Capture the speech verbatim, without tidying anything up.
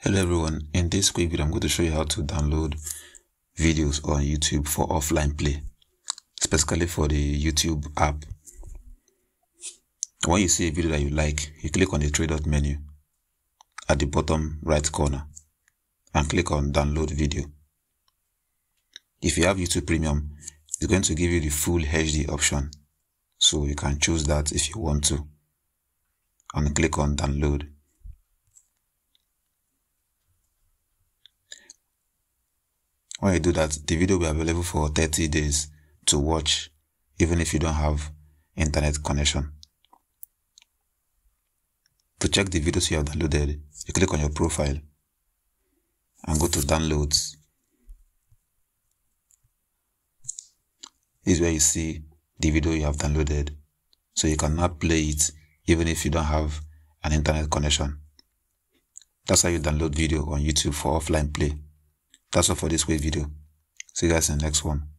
Hello everyone, in this quick video I'm going to show you how to download videos on YouTube for offline play, specifically for the YouTube app. When you see a video that you like, you click on the three dot menu at the bottom right corner and click on download video. If you have YouTube Premium, it's going to give you the full H D option, so you can choose that if you want to and click on download. When you do that, the video will be available for thirty days to watch, even if you don't have internet connection. To check the videos you have downloaded, you click on your profile and go to downloads. This is where you see the video you have downloaded, so you can now play it even if you don't have an internet connection. That's how you download video on YouTube for offline play. That's all for this quick video. See you guys in the next one.